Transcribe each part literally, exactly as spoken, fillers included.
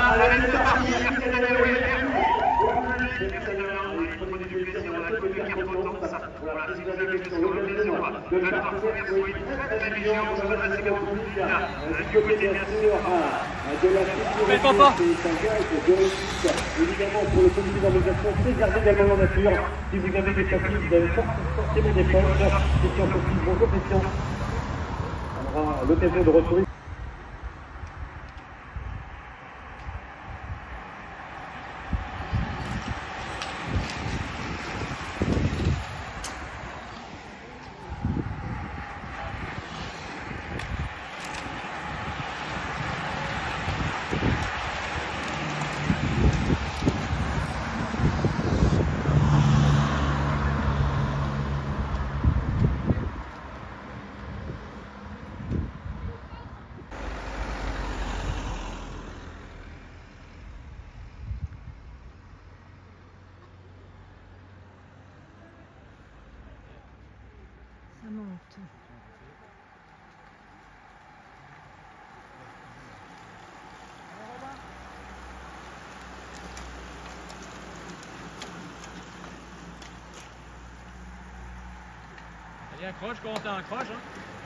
Mais papa. Évidemment, pour le comité d'organisation, préservez également la nature. Si vous avez des papiers, vous avez forcément des poches. Question possible, bonjour, question. On aura l'occasion de retrouver. Ça monte. Allez, accroche, quand on t'accroche, hein.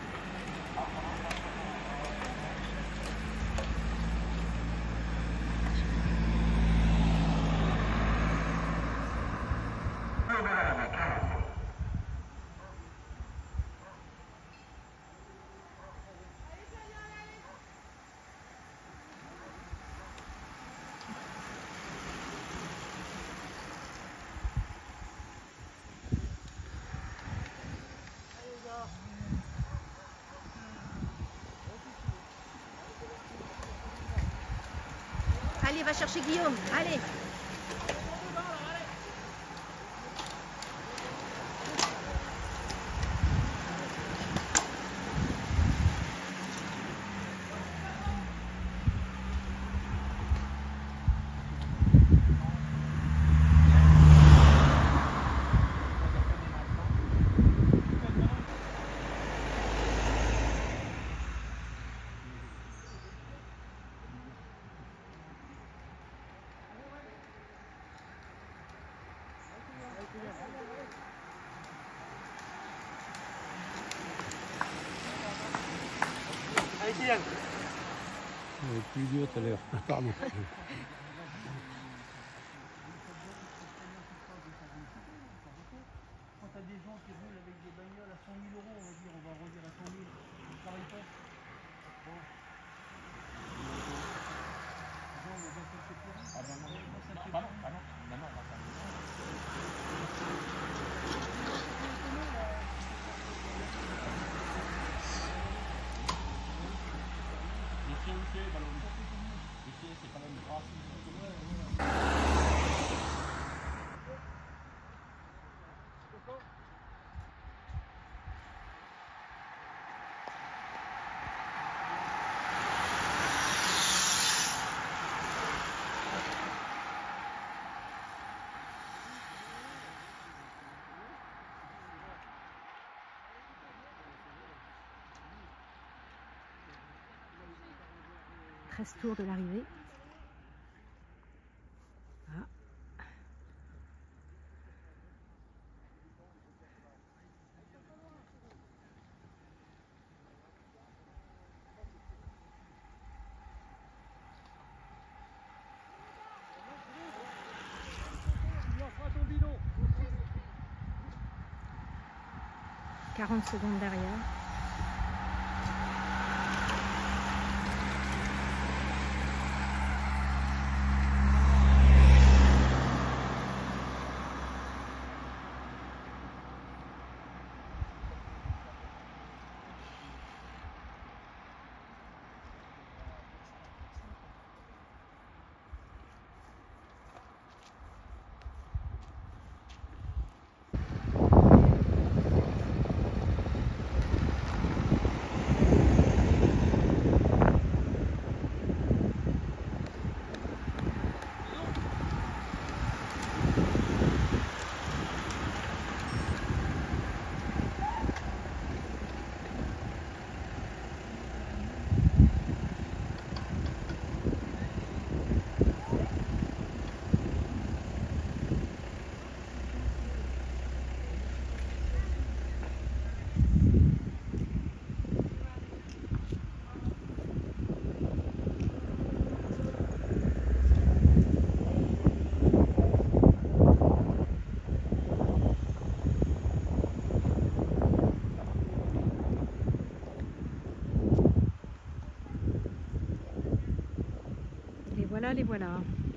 Allez, va chercher Guillaume, allez. Allez, Kylian. Il est plus idiot tout à l'heure. Pardon. Quand tu as des gens qui roulent avec des bagnoles à cent mille euros, on va dire, on va redire à cent mille, ils ne travaillent pas. Bon. Non, mais dans cette séquence, ah ben non, non, non, ça fait pas. Ah non, non, non, on va faire. C'est quand même grave. treize tours de l'arrivée. Ah. quarante secondes derrière. voilà, les voilà.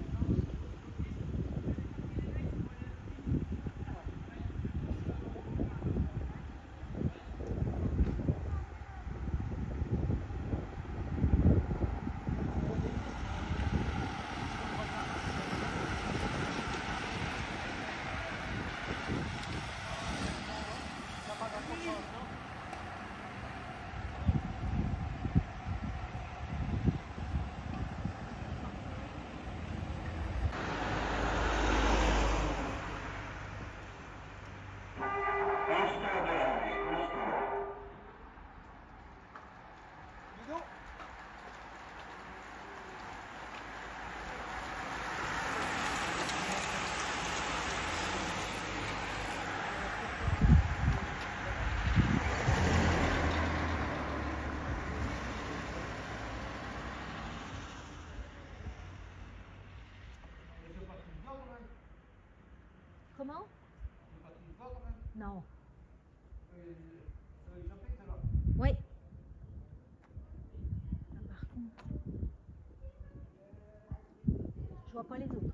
Comment? Non. Oui. Ah, par contre, je vois pas les autres.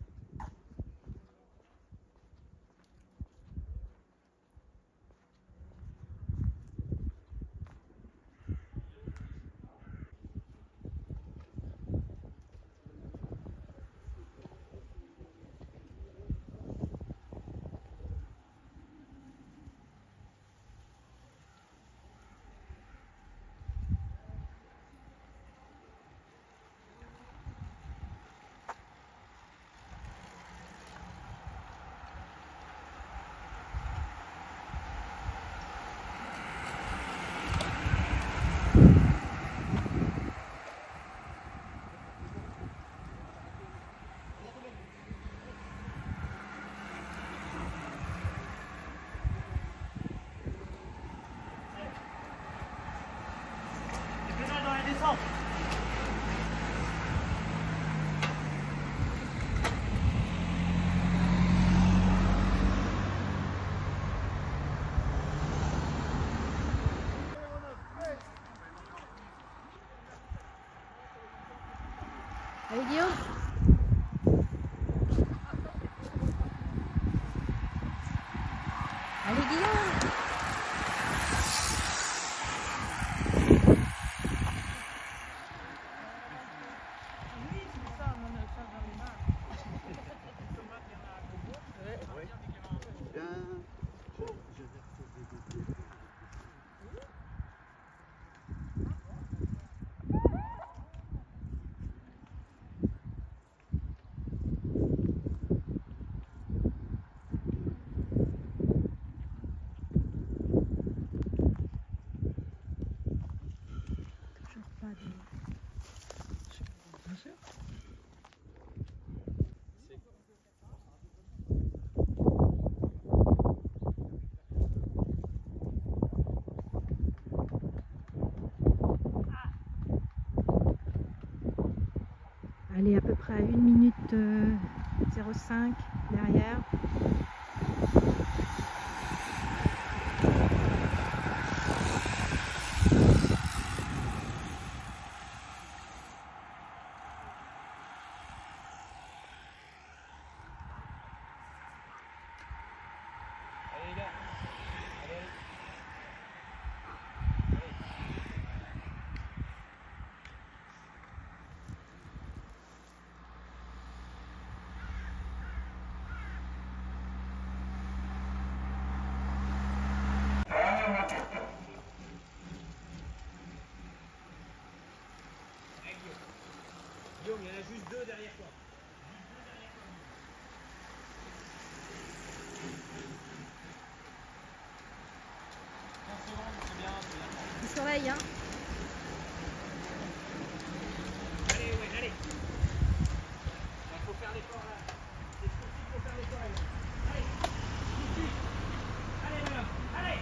Allez Guillaume. Allez Guillaume. Allez, à peu près à une minute euh, zéro cinq derrière. Allez les gars. Allez, allez. Guillaume, il y en a juste deux derrière toi. quinze secondes, c'est bien, c'est bien. Il surveille, hein. Allez, ouais, allez. Il faut faire l'effort là. C'est ce qu'il faut faire l'effort là. Allez, ici. Allez, là. Allez.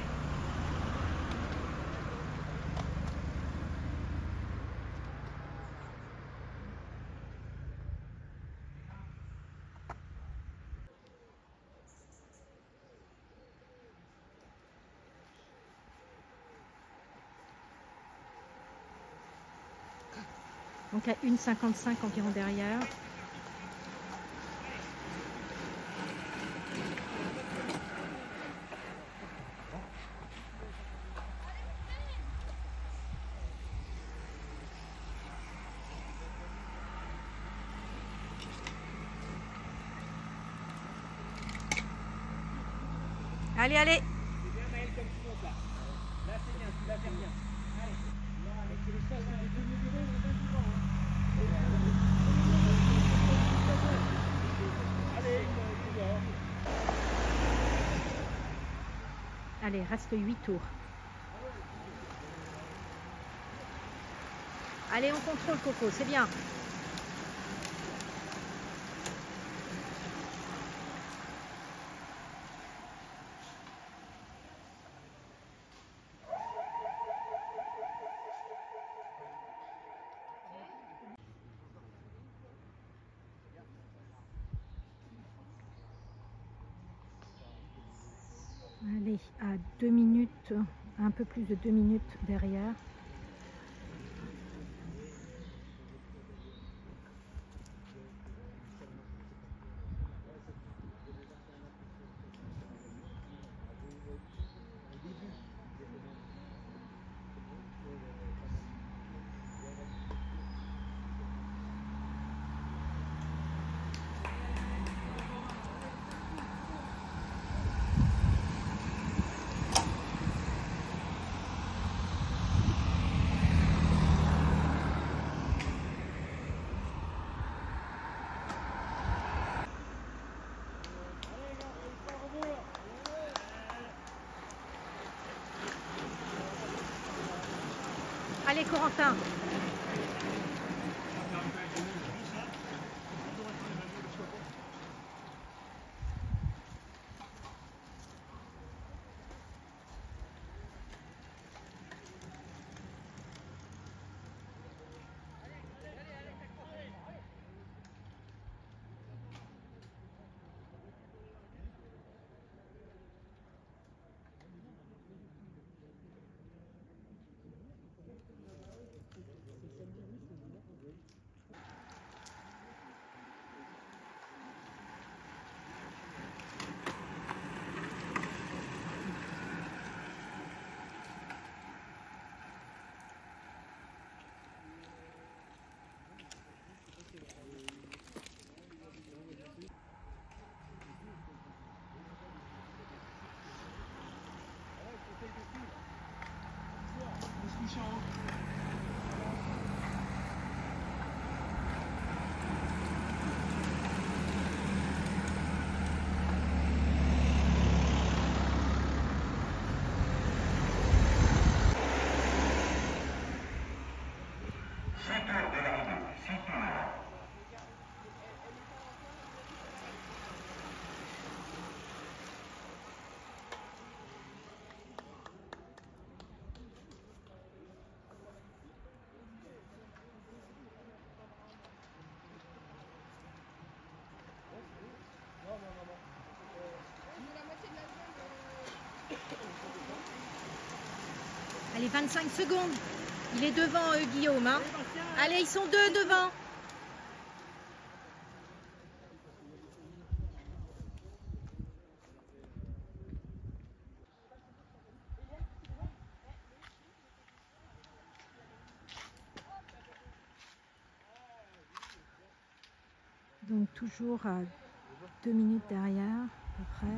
Donc à une cinquante-cinq environ derrière. Allez, allez. C'est bien Maël comme tu montes là. Là c'est bien, tu la fais bien. Allez. Là, c'est le stage, hein. Les premiers bureaux, on va souvent. Hein. Allez, tu dors. Allez, reste huit tours. Allez, on contrôle Coco, c'est bien. Allez, à deux minutes, un peu plus de deux minutes derrière. Allez, Corentin. Allez, vingt-cinq secondes. Il est devant euh, Guillaume. Hein. Allez, ils sont deux devant. Donc toujours à deux minutes derrière, à peu près.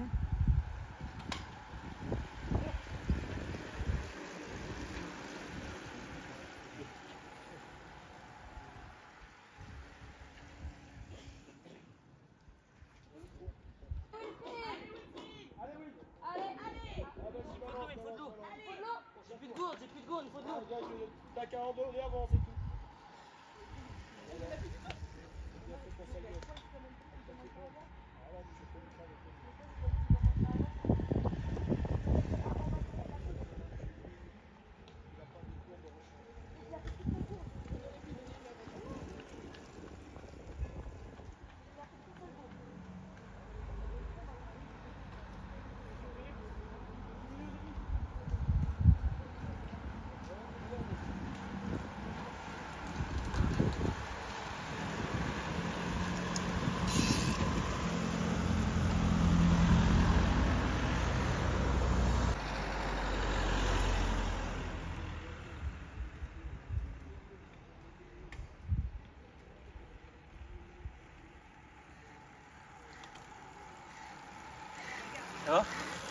J'ai plus de gourde, j'ai plus de gourde, il faut de l'eau. T'as qu'à en donner avant, c'est tout. Ah, Hein?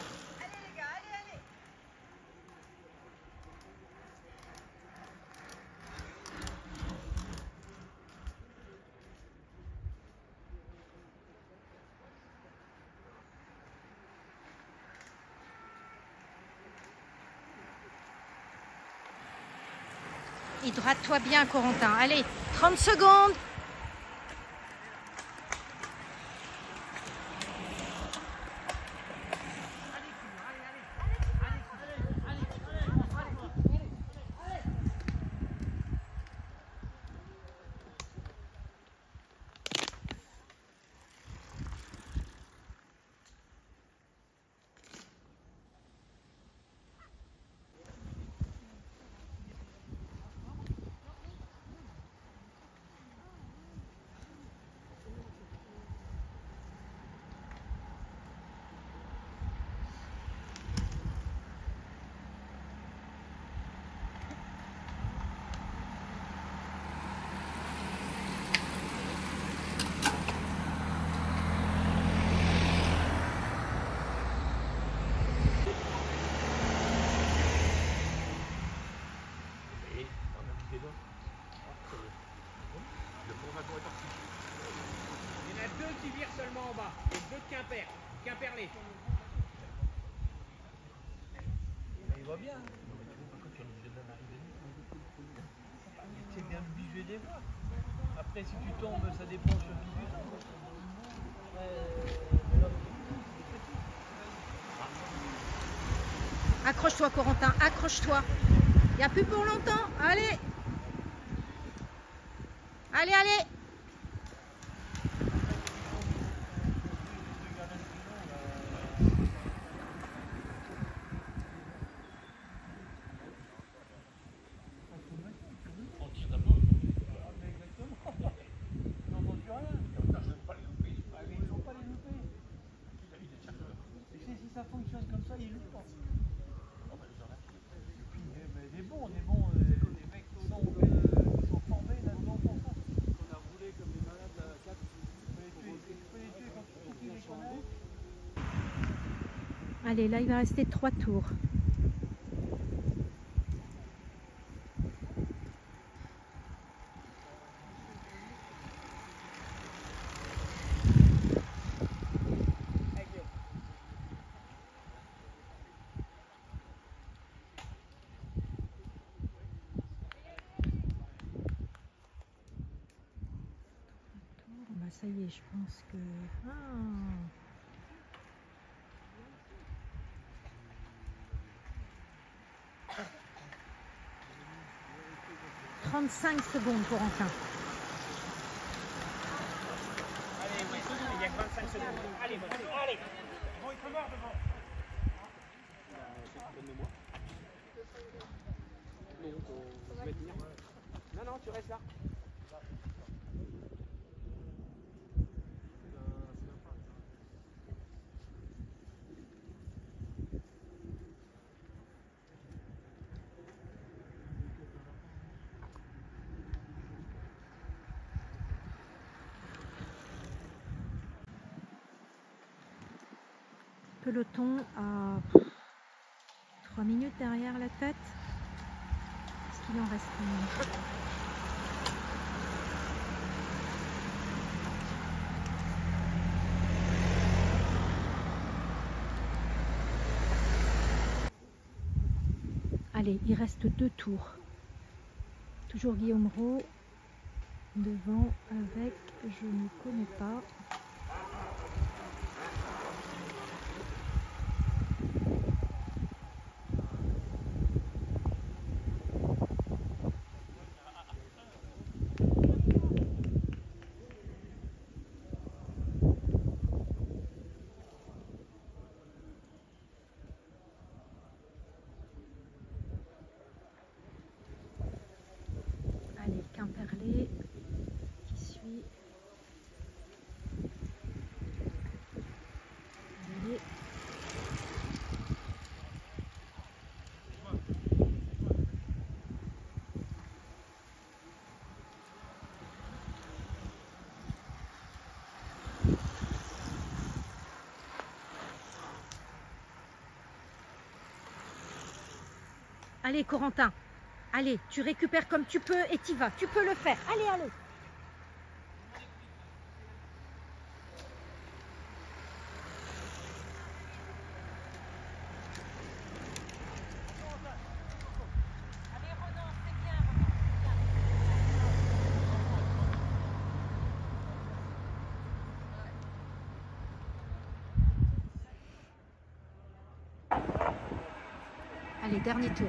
Hydrate-toi bien, Corentin. Allez, trente secondes. Il y en a deux qui virent seulement en bas, et deux de Quimper, Quimperlé. Il va bien. C'est bien obligé des voies. Après, si tu tombes, ça dépend sur qui tu tombes. Accroche-toi, Corentin, accroche-toi. Il n'y a plus pour longtemps. Allez. Allez, allez. Ça fonctionne comme ça, il loupe pas. Et puis, mais des bons, des bons, euh, les mecs qui sont, euh, qui sont formés là-dedans pour ça. On a roulé comme des malades à quatre. Tu peux les tuer, tu peux les tuer quand tu trouves les connais. Allez, là, il va rester trois tours. Ça y est, je pense que... Ah. trente-cinq secondes pour Corentin. Allez, ouais, il y a que vingt-cinq secondes. Allez, bon, allez. Bon, il peut mort devant. Non, non, tu restes là. Peloton à trois minutes derrière la tête. Est-ce qu'il en reste une? Allez, il reste deux tours. Toujours Guillaume Rault devant avec je ne connais pas. Quimperlé qui suit. Allez, Corentin. Allez, tu récupères comme tu peux et t'y vas. Tu peux le faire. Allez, allez. Allez, dernier tour.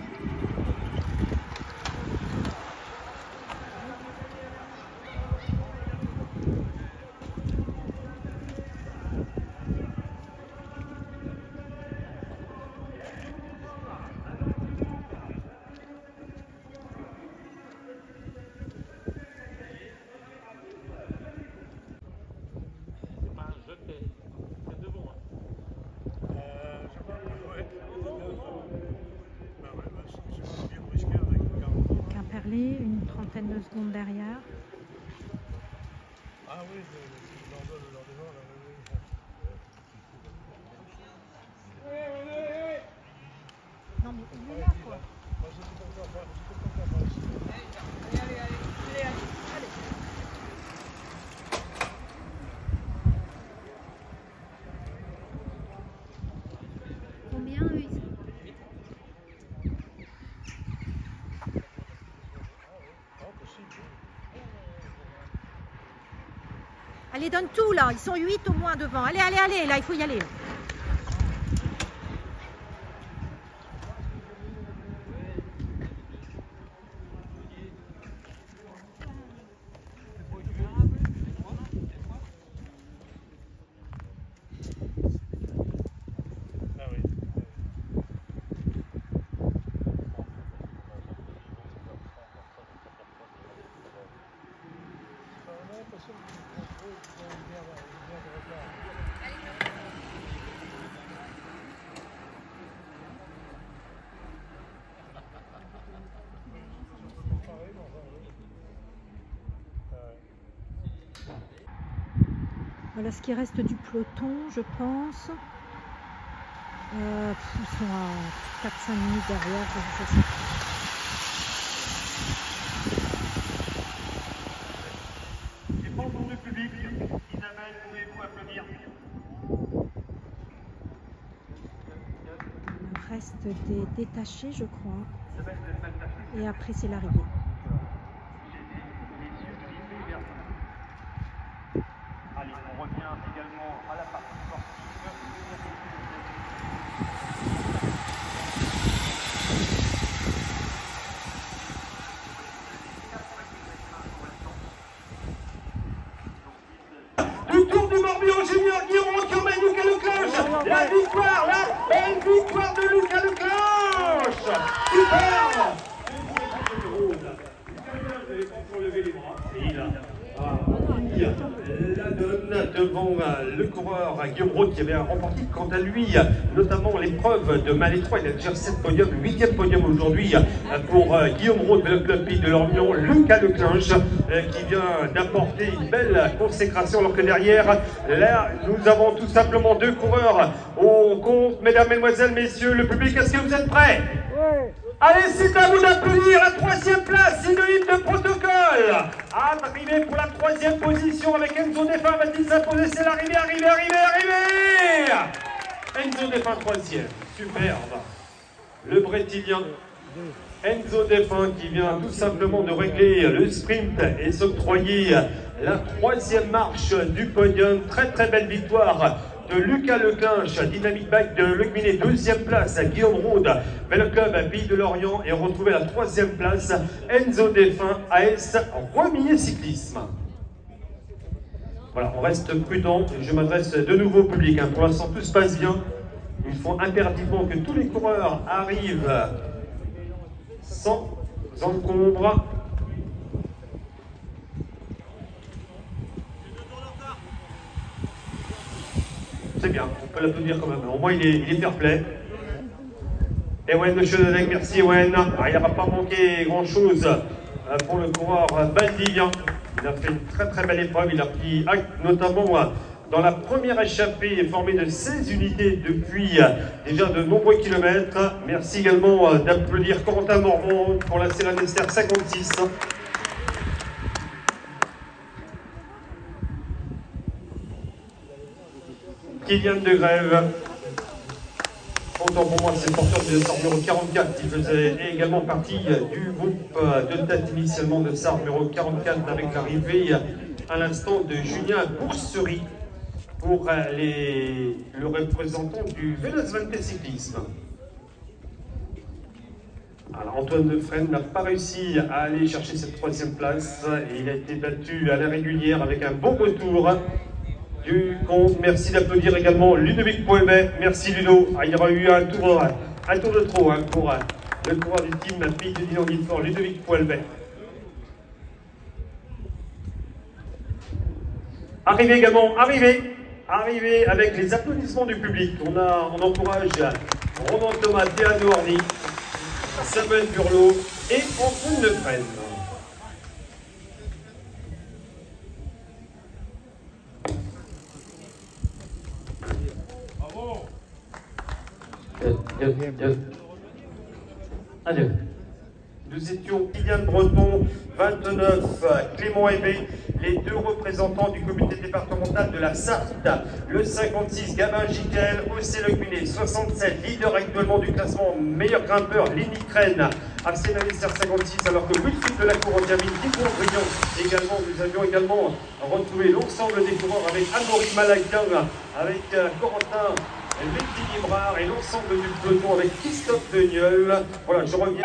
Une trentaine de secondes derrière. Ah oui, le lendemain, Non mais il est là quoi. Allez, allez, allez, allez, allez. Combien eux ils sont? Allez, donne tout là, ils sont huit au moins devant. Allez, allez, allez, là, il faut y aller. Là. Voilà ce qui reste du peloton, je pense. Euh, ils sont à quatre cinq minutes derrière. Je sais pas. J'ai pas entendu le public. Isabelle, pouvez-vous applaudir? Il reste des détachés, je crois. Et après, c'est l'arrivée. Allez, on revient également à la partie sportive. Du Tour du Morbihan Junior, Guillaume qui emmène Lucas Leclanche. La victoire, la belle victoire de Lucas Leclanche. Super. La donne devant le coureur Guillaume Roth qui avait remporté quant à lui notamment l'épreuve de Mal étroit. Il a déjà sept podiums, huitième podium aujourd'hui pour Guillaume Roth, le club Pays de l'Ormion. Lucas Leclanche qui vient d'apporter une belle consécration, alors que derrière là nous avons tout simplement deux coureurs au compte. Mesdames, mesdemoiselles, messieurs, le public, est-ce que vous êtes prêts? Oui. Allez, c'est à vous d'applaudir. La troisième place, synonyme de protocole. Arrivé pour la troisième position avec Enzo Défunt, va-t-il s'imposer? C'est l'arrivée, arrivée, arrivée, arrivée. Enzo Défunt troisième, superbe. Le Brétilien Enzo Défunt qui vient tout simplement de régler le sprint et s'octroyer la troisième marche du podium. Très très belle victoire de Lucas Leclanche, Dynamic Bike de Le Gminet, deuxième place à Guillaume Roth, Vélo Club à Pays de Lorient, et retrouver la troisième place Enzo Défunt, A S Romillet Cyclisme. Voilà, on reste prudent, je m'adresse de nouveau au public, hein. Pour l'instant tout se passe bien, il faut impérativement que tous les coureurs arrivent sans encombre. C'est bien, on peut l'applaudir quand même. Au moins, il est, il est fair play. Ewen de Chedelec, merci Ewen. Ah, il n'a pas manqué grand-chose pour le coureur Baldivien. Il a fait une très très belle épreuve. Il a pris acte notamment dans la première échappée est formée de seize unités depuis déjà de nombreux kilomètres. Merci également d'applaudir Corentin Morvan pour la Célanester cinquante-six. Kylian de Grève. Autant pour moi, c'est le porteur de Sarre numéro quarante-quatre qui faisait également partie du groupe de tête initialement de Sarre numéro quarante-quatre avec l'arrivée à l'instant de Julien Boursery pour les, le représentant du Véloz Vanté cyclisme. Alors, Antoine Defresne n'a pas réussi à aller chercher cette troisième place et il a été battu à la régulière avec un bon retour du compte. Merci d'applaudir également Ludovic Poelbet. Merci Ludo. Ah, il y aura eu un tour, un tour de trop hein, pour le coureur du team Pays de Dinan Guilfort, Ludovic Poelbet. Arrivé également, arrivé, arrivé avec les applaudissements du public. On, a, on encourage Romain Thomas, Théano Orny, Samuel Burlot et Antoine Defresne. Bien, bien, bien. Allez. Nous étions Kylian Breton, vingt-neuf, Clément Hébé, les deux représentants du comité départemental de la Sarthe, le cinquante-six, Gabin Giquel, Océ Lecuné, soixante-sept, leader actuellement du classement meilleur grimpeur, Lenny Crène, à Célanester cinquante-six, alors que Wilfried de la Cour en termine dix points brillants. Également, nous avions également retrouvé l'ensemble des coureurs avec Amaury Malakian, avec euh, Corentin Letty Librard et l'ensemble du peloton avec Christophe Deniol. Voilà, je reviens.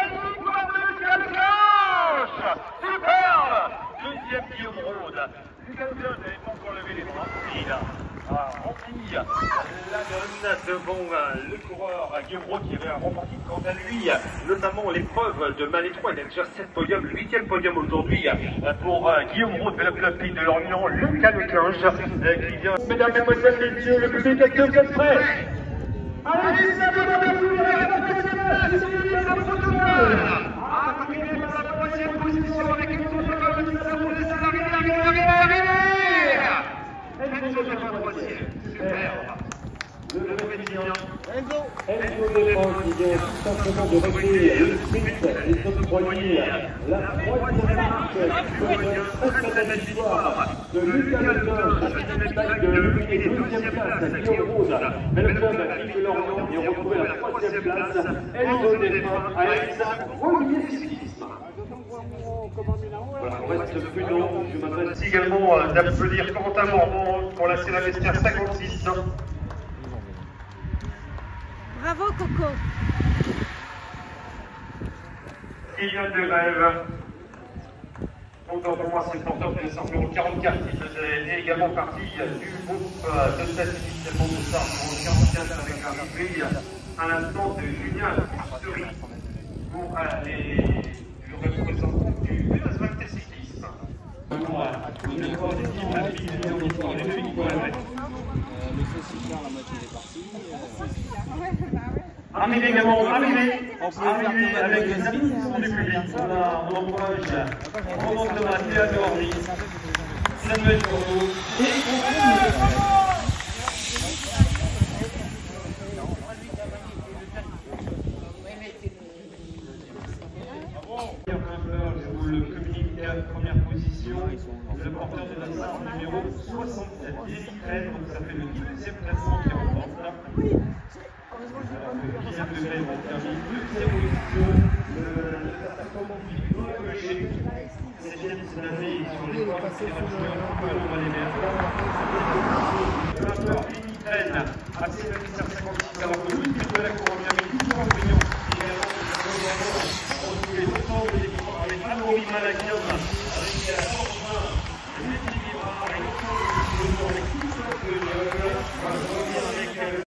Superbe! Deuxième Guillaume Rode. Lucas Leclerc n'avait pas encore levé les bras. Il a rempli la donne devant le coureur Guillaume Rode qui avait remporté quant à lui, notamment l'épreuve de Malétroit. Il a déjà sept podiums, le huitième podium aujourd'hui pour Guillaume Rode, le club Pays de l'Orient, Lucas Leclerc qui vient. Mesdames, Mesdemoiselles, Messieurs, le public est que vous êtes prêts? Allez, c'est la position avec une organisation pour les salariés arrivés, arrivés. Enzo de la troisième, superbe. Le Brésilien, Enzo. Enzo défend qui vient tout simplement de régler le sprint et d'octroyer la troisième marche de très très belle victoire de Lucas Leclerc, médaille de l'une des deuxième place, Guillaume Rode, mais le club Pays de l'Orient vient retrouver la troisième place. Enzo défend à Elsa, premier cyclisme. Voilà, on reste prudent. Je m'adresse également d'applaudir Corentin Morvan pour la Célanester cinquante-six. Bravo Coco. Kylian de Grève. Autant pour moi, c'est le porteur de Sarre numéro quarante-quatre qui faisait également partie du groupe de tête initialement de Sarre numéro quarante-quatre avec l'arrivée à l'instant de Julien Boursery pour les, le représentant du Véloz Vanté cyclisme. Le corps du team Pays de Dinan Guilfort, Ludovic Poelbet. Le feu cyclard, la moitié est partie. Arrivé également, arrivé, arrivé avec les applaudissements du public. On, a, on encourage Romain Thomas, Théano Orny, Samuel Burlot et je vous le communique à la première position, le porteur de la Sarre numéro soixante-sept, Lenny Crène, donc ça fait le deuxième classement qui remporte. Kylian de Grève a terminé deuxième position, l'attaquant du septième cette année sur les points qui on va les mettre. Le rappeur Lenny Crène à Célanester cinquante-six, alors que Wilfried de la Cour en termine dix points brillants. Et également, nous avons retrouvé l'ensemble des coureurs avec Amaury Malakian